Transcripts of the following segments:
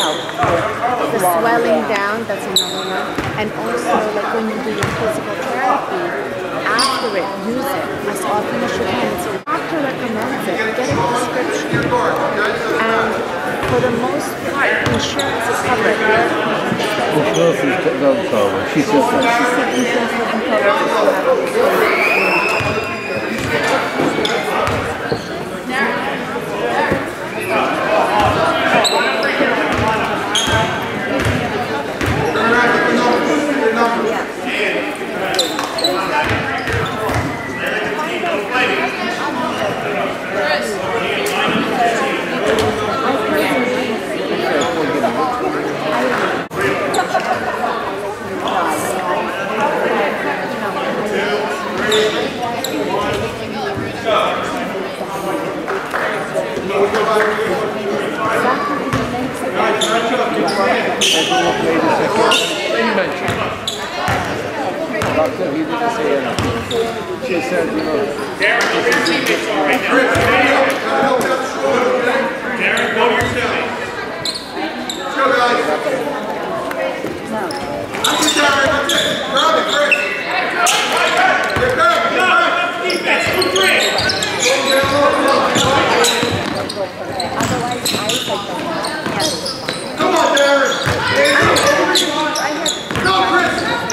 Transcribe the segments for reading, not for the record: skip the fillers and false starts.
The swelling down, that's another one. And also, like when you do your physical therapy, after it, use it as often as you can. So the doctor recommends it. Get a prescription. And for the most part, insurance is covered. Insurance is covered. She said that. She said insurance doesn't cover Doctor, he didn't say anything. She said, you know, Darren, go to your teammates right now. Darren, go to your teammates. Let's go, guys. That's it, Darren. That's it. Grab it, Chris. Get back. Get back. Defense, 2-3. Come on, Darren. Go, Chris.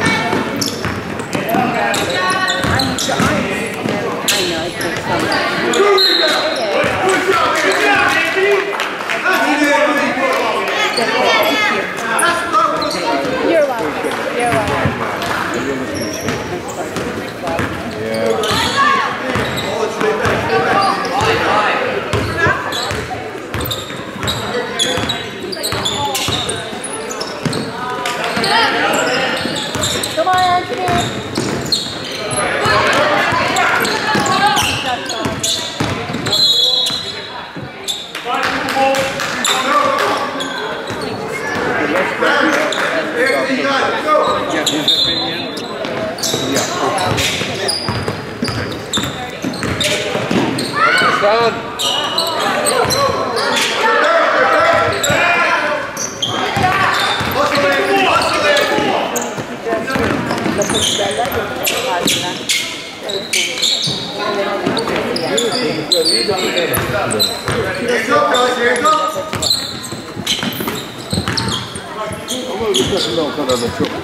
You're welcome. You're welcome. Come on, Anthony. his opinion. Yeah. Come on, No, kadar da çok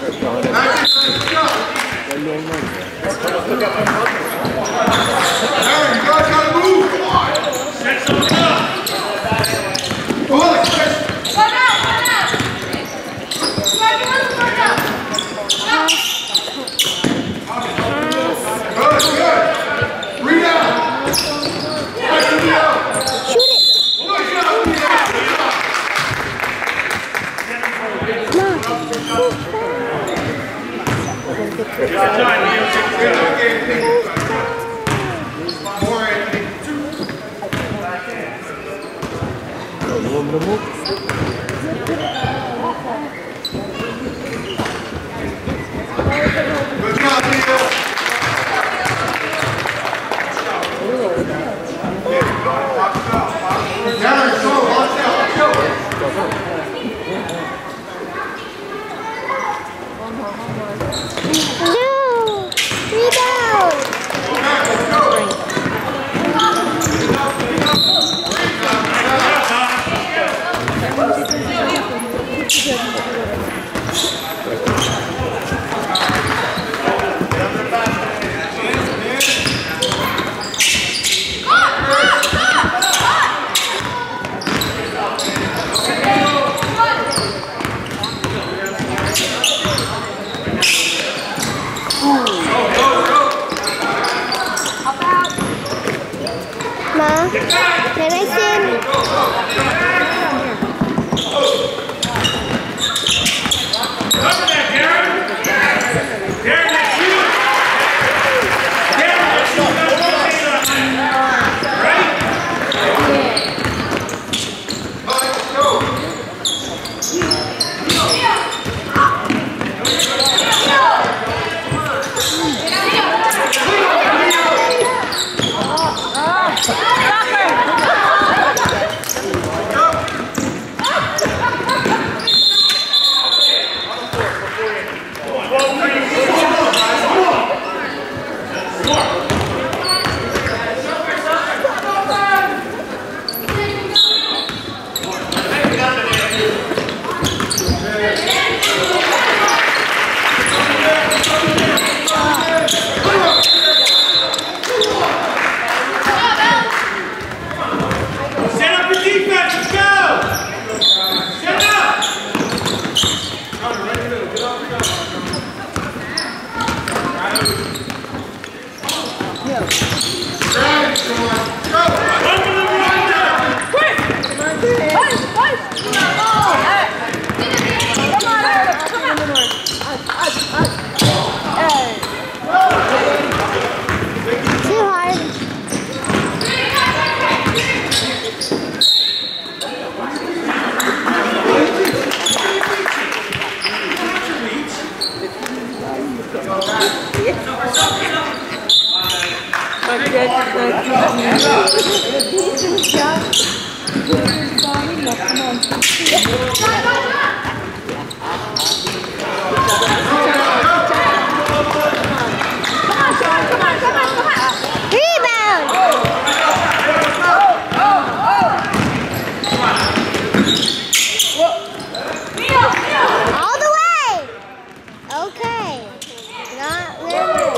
All the way. Okay. Not really.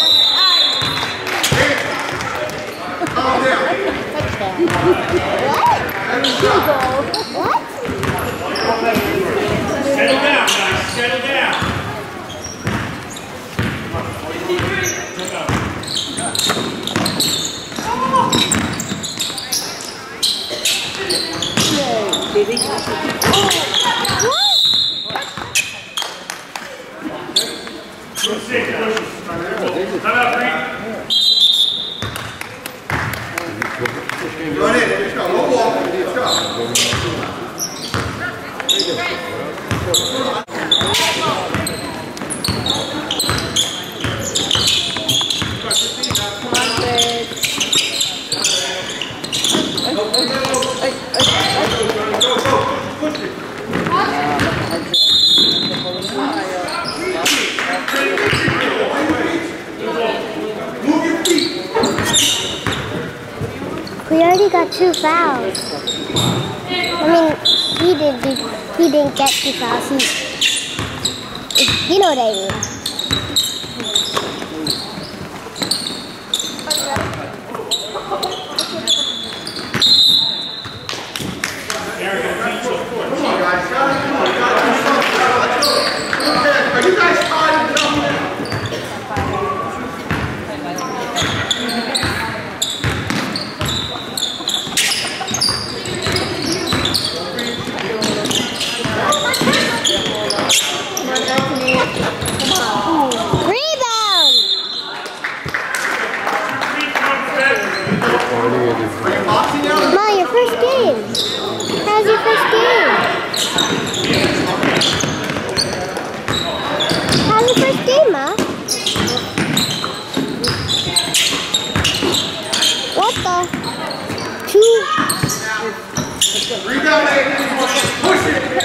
What? Settle down, guys. Settle down. Time out, Green. Run in. Let's go. We'll walk. Let's go. We already got 2 fouls. I mean, he didn't get 2 fouls. You know what I mean. Are you guys tired of jumping? Rebound! Ma, your first game. How's your first game? How's your first game, Ma? What the? 2. Rebound, push it.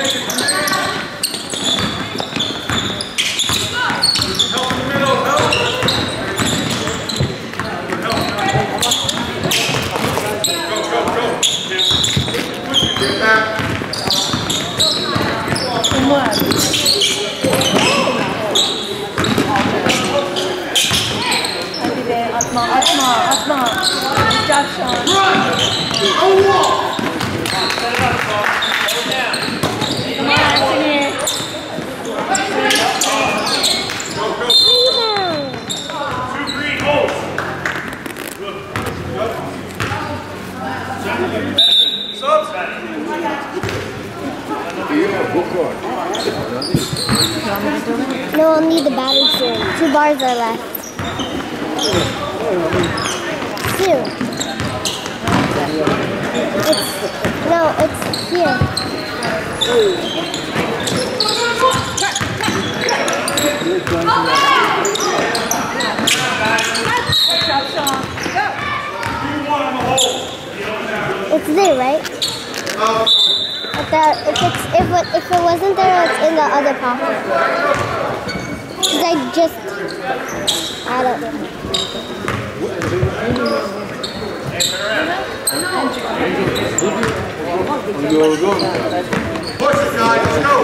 Help in the middle, help. Go. Get back. Atma. Good job, Sean. Run! Go walk! Come on, Anthony. Rebound! Two green holes. No, I'll need the battery soon. 2 bars are left. 2. It's here. Good job, Sean. Go. It's there, right? If it wasn't there, it's in the other pocket. 'Cause I don't know. Push it, guys. Let's go.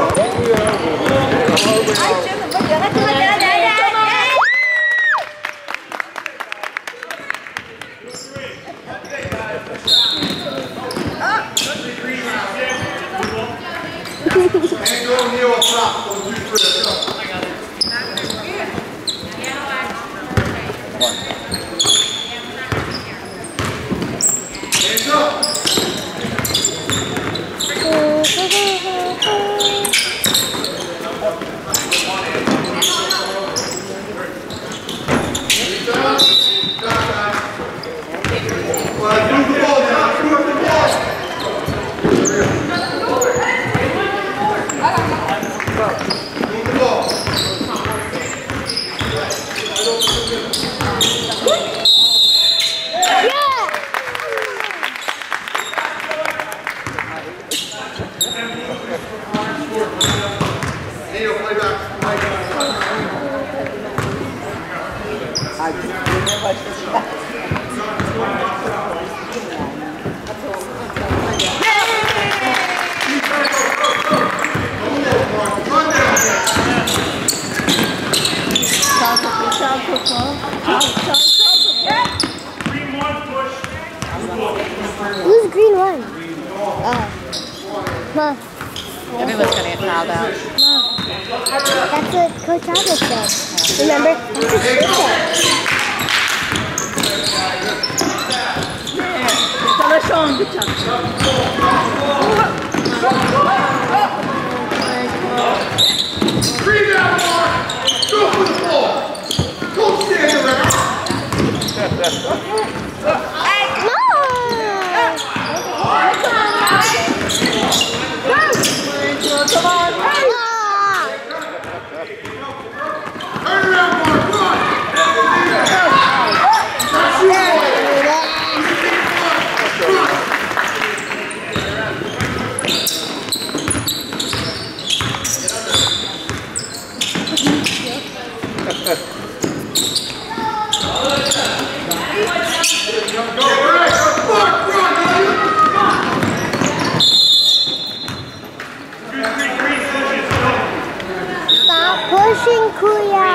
And go Neil up top. Go 2, 3. Let's go. Hands up. Move the ball now. Move the ball. Move the ball. Neil, play back. Green one, push. Who's green one? Oh. Mom, Everyone's gonna get fouled out. that's what Coach Albert said. Remember? That's what she said. Tell Sean, good job. Green down, Mark. Go for the ball. Go stand around. Come on. Turn around, Mark. Come on. That's you, boy. Come on. Stop pushing, Kuya.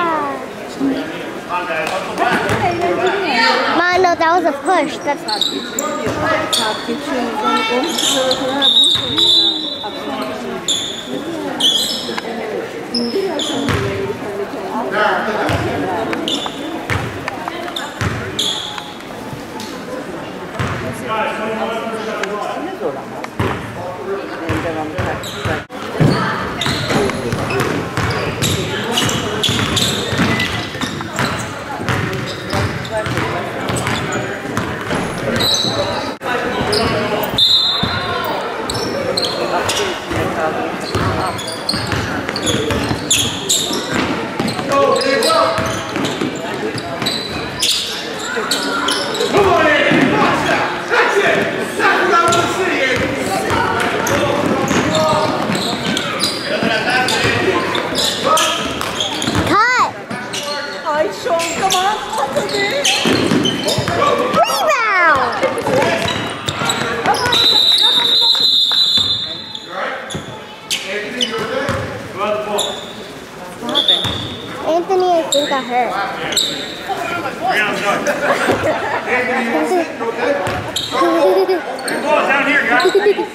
Mom, no, that was a push. That's Sean, come on. rebound. Anthony, I think got hurt. Ball's down here, guys.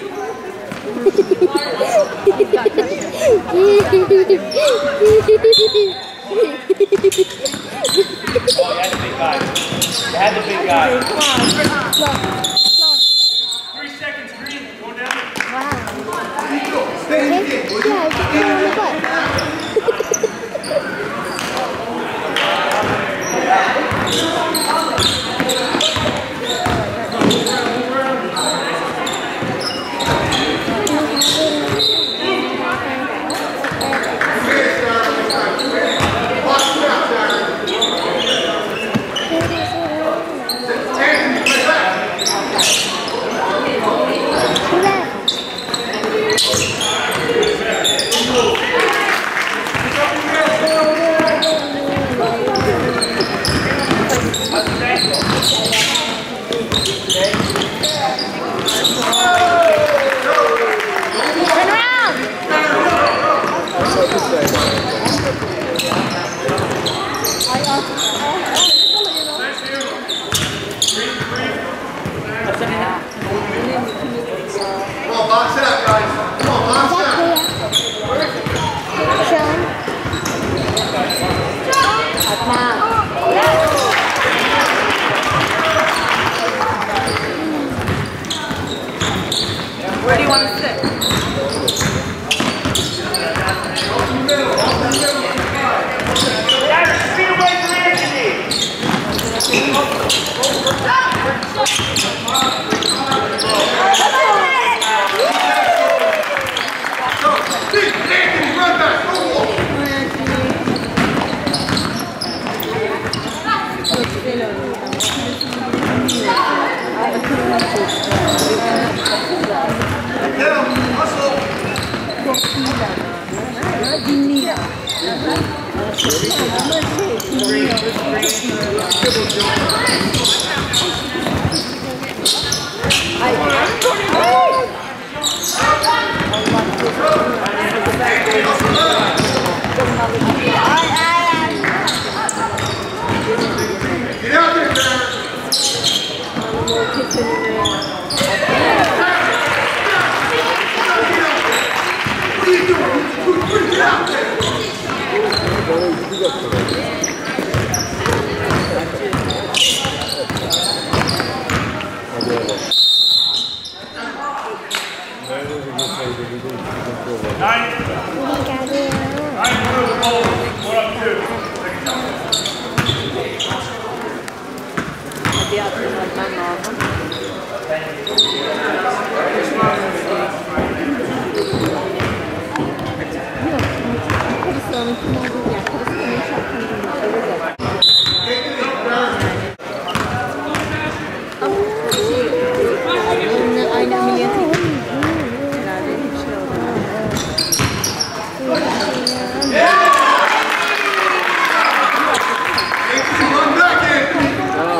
Oh, you had the big guy. You had the big guy. 3 seconds, Green. Go down. Okay? Yeah, I just put it on the butt. Dinliyor. Get out there, Trevor. What are you doing? Get out there. Hadi hatırlatman lazım. Yok, Kırısı'nın kim olduğunu ya, Kırısı'nın şarkını öyle de. Ama onunla aynı ameliyatı herhalde bir şey oldu. Run back in.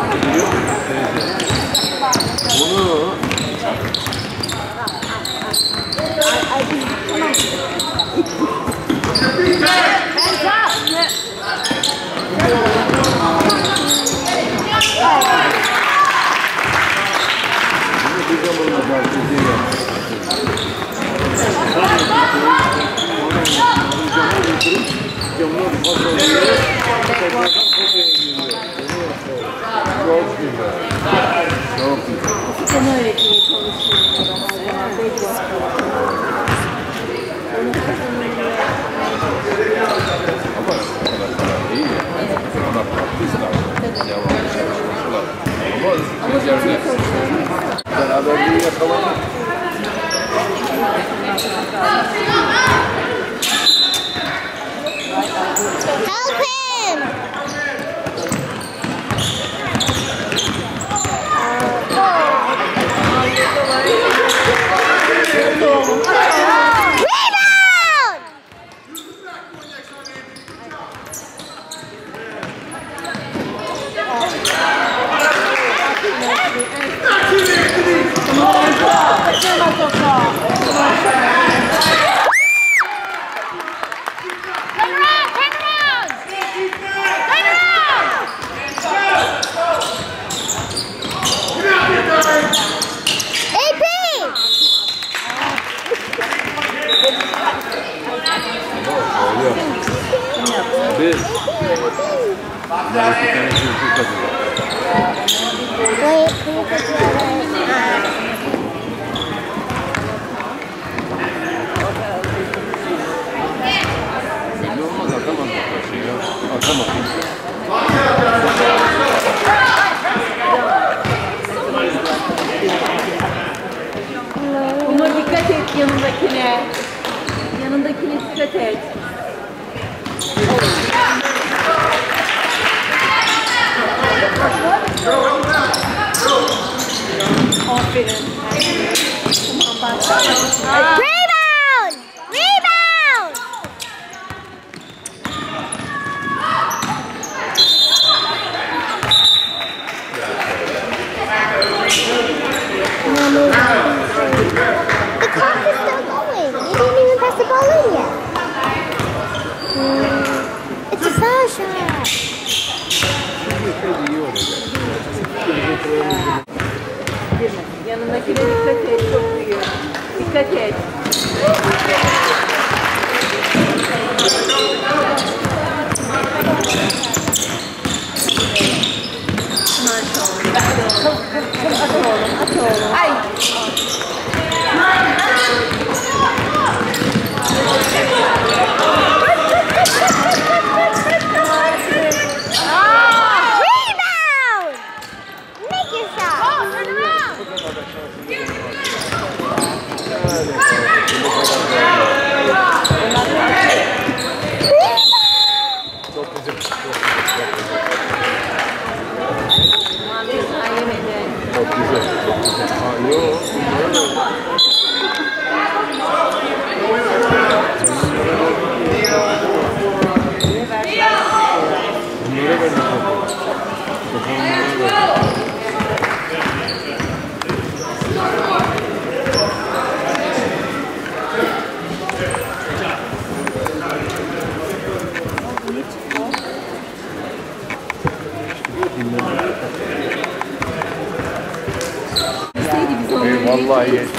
Sistemi öğretmeye çalışıyorum. Onu kazanıyor. Ama zaten koçlarımız beraberliği yakalamak. Help him! Rebound! Wait, can you put Umur dikkat et yanındakine. Yanındakine dikkat et. Aferin. Tamam bak. Rebound! Rebound! The clock is still going. You didn't even press the ball in yet. It's a foul shot. Yanındakine dikkat et. Çok büyük. Dikkat et. At oğlum, at oğlum. Ay. Rebound! Make your shot. Oh, turn around. Çok güzel. Çok güzel. Vallahi iyi.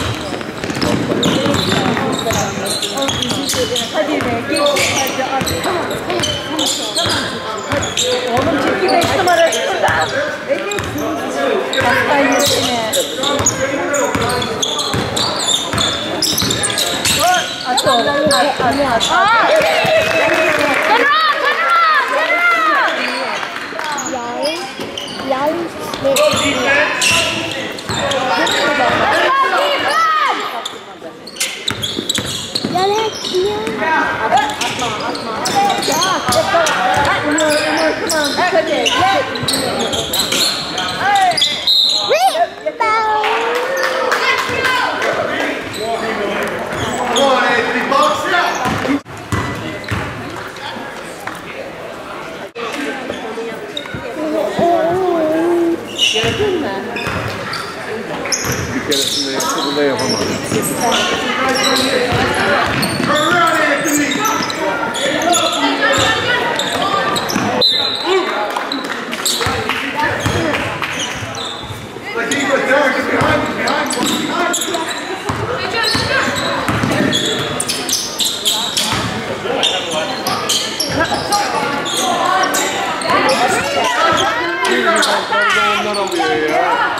Hadi be geç. Hadi hadi. Tamam. Oğlum çünkü 5 numara şurada. Evet. Hasta yürüsene. At oğlum. At. Bir keresinde yaptı, bunda yapamadı. Ondan alıyor ya.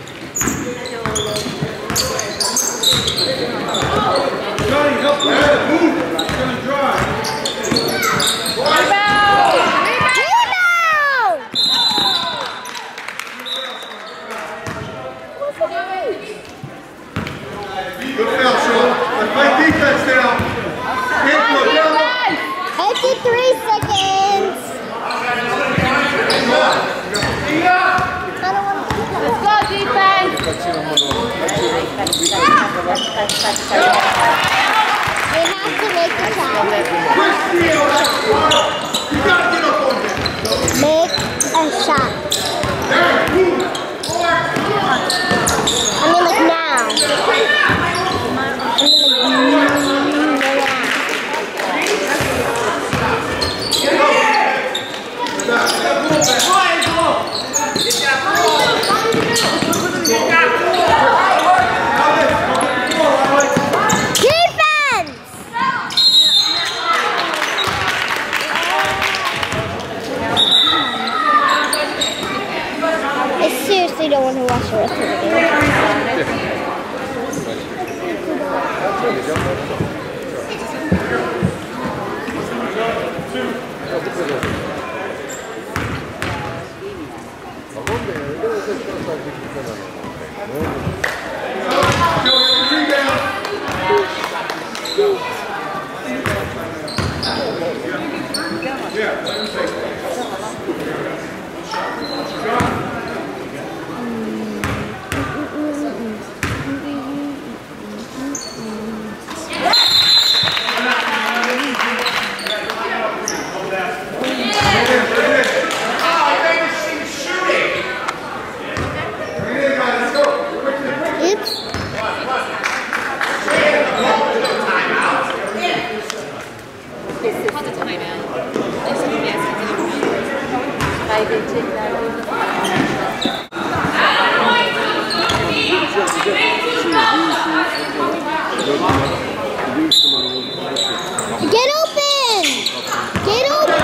Johnny, help me. don't want to watch the rest of the game. Get open! Get open!